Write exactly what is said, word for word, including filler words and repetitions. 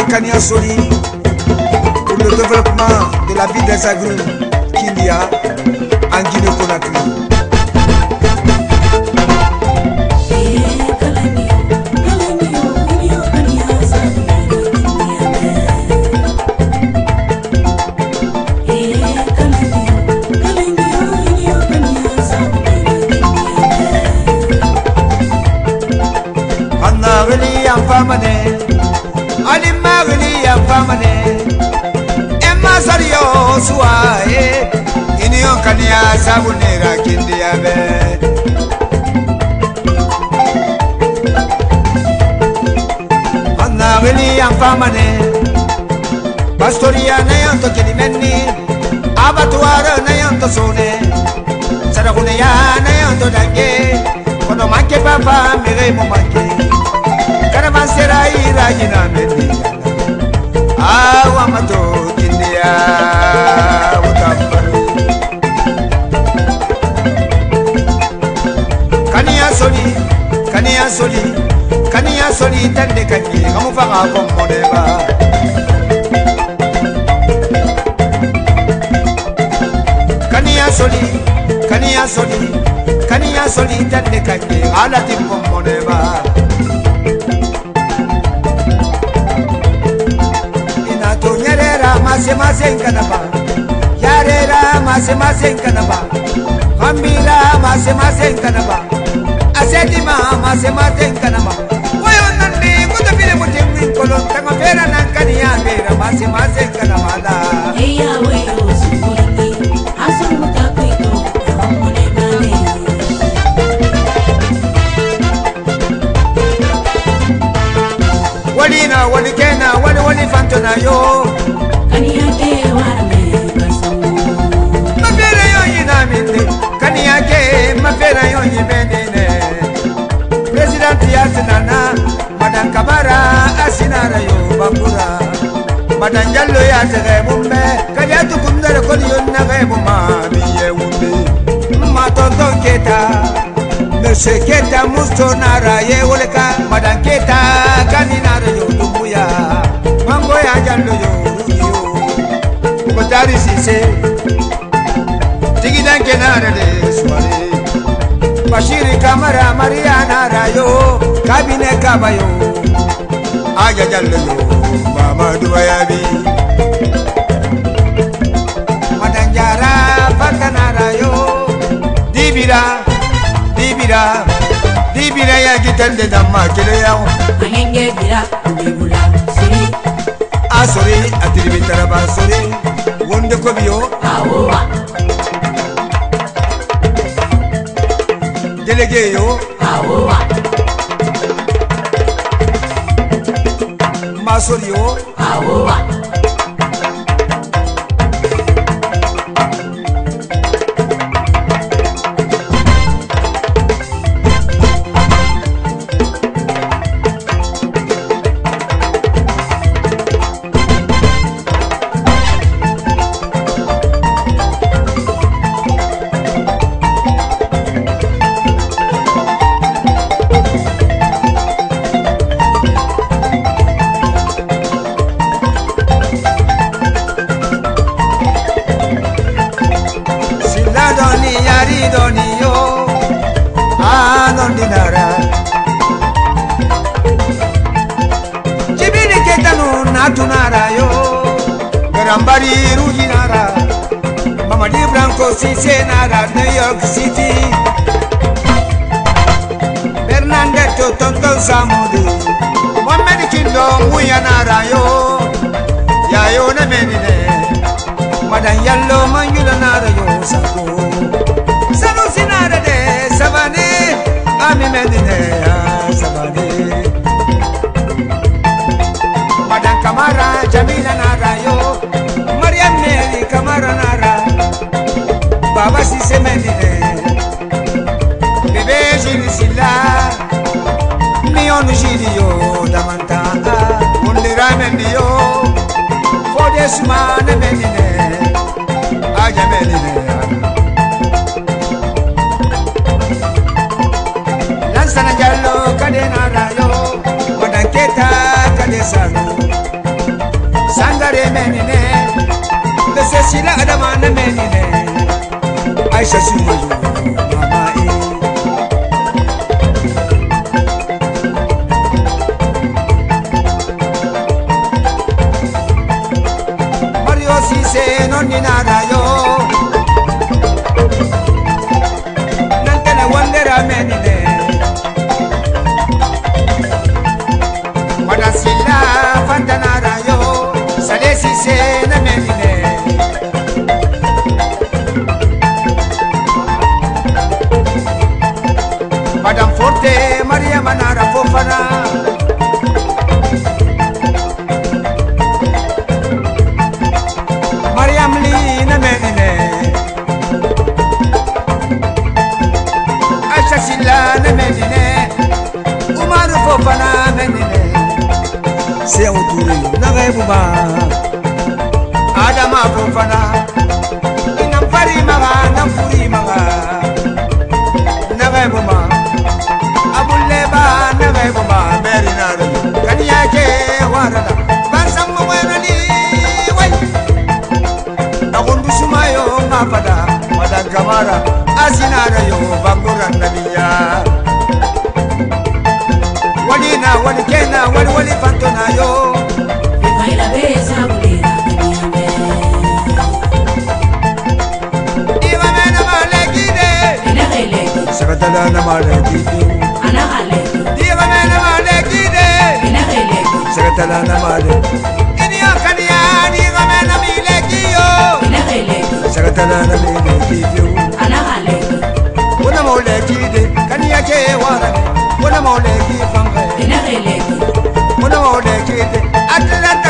Kania Soli pour le développement de la vie des agrumes qu'il y a en Guinée-Conakry. Famane, Ali Magli and Famane, Emma Sario Suae, Inio Kania Sabunera Kindiabe. Anna Vili and Famane, Pastoria Nayanto Kilimeni, Abatuara Nayanto Sone, Sarahunia Nayanto Dage, Konomake Papa, Mire Momake. Será ir a Gina Mendia, Agua Mato, India, Kania Soli, Kania Soli, Kania Soli, Tande Kaki, Hamufanga from Moneva. Kania Soli, Kania Soli, Kania Soli, Tande Kaki, Alatim from Moneva. Mase mase kanaba, yarera mase mase kanaba, hamira mase mase kanaba, asedima mase mase kanaba. Oyo nandi kuda bile mutemni kolon tanga pera nankani ya pera mase mase kanaba da. Eya weyo sumuliki, aso mutakwito, hamone mane. Walina walikena wali wali fantona yo. Mafera yonyi menene President yatinana Madan Kamara asinara yo bakura Madan Jallo yatere mumbe Kadiatu kumdara kodi yonna gaibu mamiye wumbe Matonton keta Monsieur Keta musto nara ye woleka Madan Keta kaninara yo dumbuya Mango ya Jallo yo yo Kotari sise Tigidan kenara de suare Bashiri Kamara Mariana Rayo Kabine Kabayo Aja Jallo Mama Duayabi Madanjara Fatana Rayo Dibira Dibira Dibira ya gitende damma kile yao Ahenge bira Bibula Siri Asori Atiribitara Basori Wonde Kobio Awowa Délégué yo Awowa Masori yo Awowa Rambari Rujinara Mamadi Branco Cicenara New York City Bernadette Tonton Samudi Mohamed Kingdom Muyanara yo Yayo na menine Madan Yallo Manyula Nara yo Sako Sanu Sinara de Savane Ami menine Savane Madan Kamara Jamila Nara yo Kamara nara Baba si se menine Bebe jiri sila Mion jiri yo Damanta Mundira mendiyo Fode sumane menine Aja menine Lansana Jallo kade nara yo Wadanketa kade sanu shasi mayu mama e Mario Sise non ni nada yo Nantene wandera menine Madasila fantanara yo Sale Sise na menine Madame Forte, Maria Manara Fofana Mariam Lina Menine Aisha Silana Menine Umar Fofana Menine Seu Turi Nagabuba Adama Fofana Inam Fari Maga Namfuri Maga Nagabuba Abuleba Nagabuba Merinaro Kanyake Warada Bansam Wenali Way Nakundu Sumayo Mapada Madan Kamara Asinara yo Bangura Nabiya Walina Walikena Wali Wali Fantona yo Baila besa bulira kanyambe Iwa Mena Malekide Ina geleki Sakatala Namalekide Ana galeki Iwa Mena Malekide Ina geleki Sakatala Namalekide Inya Kanya Iwa Mena Milekiyo Ina geleki Sakatala Namalekide Ana galeki Wana Malekide Kanya Ke Warane Wana Malekide Fanga Ina geleki Wana Malekide Atlanta